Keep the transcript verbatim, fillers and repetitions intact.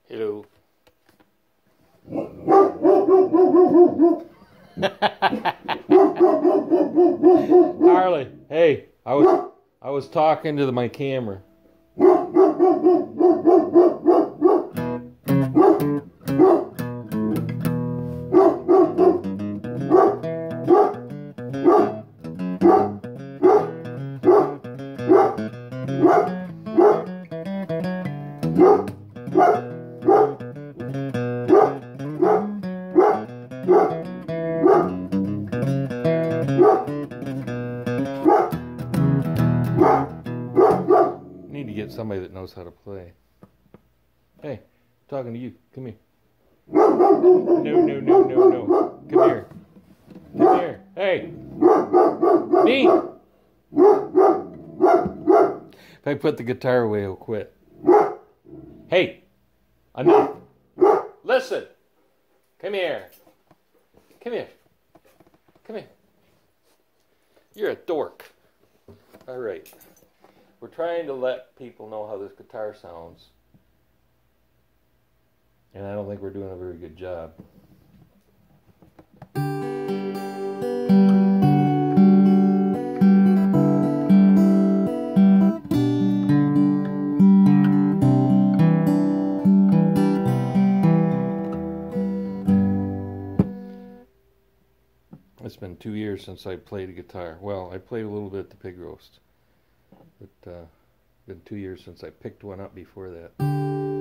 Hello. Harley, hey, I was I was talking to the, my camera. Need to get somebody that knows how to play. Hey, talking to you. Come here. No, no, no, no, no. Come here. Come here. Hey. Me. If I put the guitar away, he'll quit. Hey. Enough. Listen. Come here. Come here. Come here. You're a dork. All right. We're trying to let people know how this guitar sounds. And I don't think we're doing a very good job. It's been two years since I played a guitar. Well, I played a little bit at the pig roast. But uh, it's been two years since I picked one up before that.